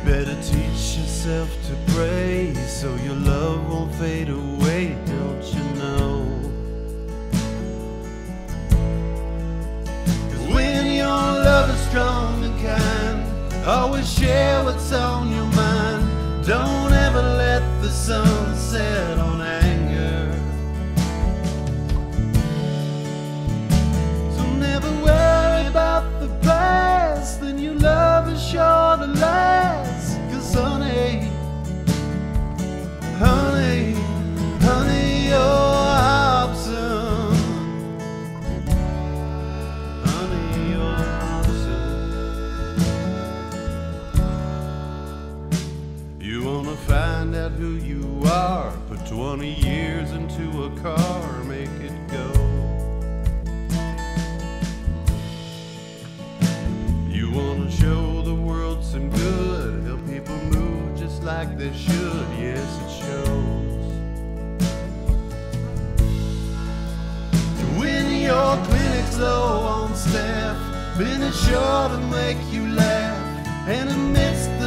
better teach yourself to pray so your love won't fade away, don't you know? 'Cause when your love is strong and kind, always share what's on your mind. Don't ever let the sun set on anger. So never worry about the past, then your love is sure to last. 'Cause honey, honey, honey, you're Hobson. Honey, you're Hobson. You wanna find out who you are? Put 20 years into a car, make it go. You wanna show the world some good, help people move just like they should, yes it shows. When your clinic's low on staff, then it's sure to make you laugh. And amidst